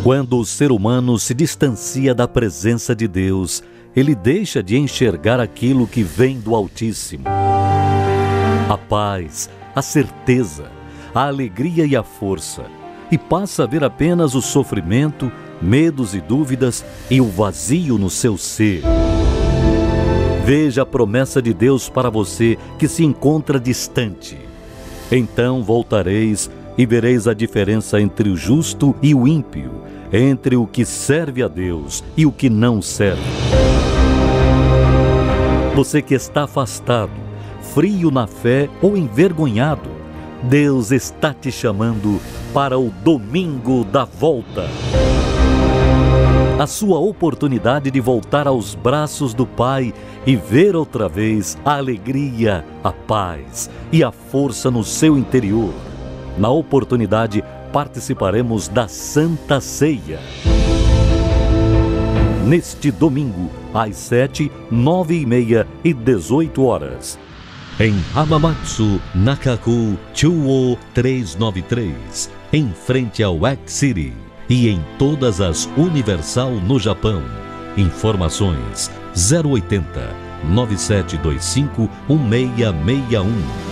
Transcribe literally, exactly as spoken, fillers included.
Quando o ser humano se distancia da presença de Deus, ele deixa de enxergar aquilo que vem do Altíssimo. A paz, a certeza, a alegria e a força, e passa a ver apenas o sofrimento, medos e dúvidas e o vazio no seu ser. Veja a promessa de Deus para você que se encontra distante. Então voltareis e vereis a diferença entre o justo e o ímpio, entre o que serve a Deus e o que não serve. Você que está afastado, frio na fé ou envergonhado, Deus está te chamando para o domingo da volta. A sua oportunidade de voltar aos braços do Pai e ver outra vez a alegria, a paz e a força no seu interior. Na oportunidade, participaremos da Santa Ceia. Neste domingo, às sete, nove e meia e dezoito horas. Em Hamamatsu, Nakaku, Chuo trezentos e noventa e três, em frente ao X-City e em todas as Universal no Japão. Informações zero oitenta, nove sete dois cinco, um seis seis um.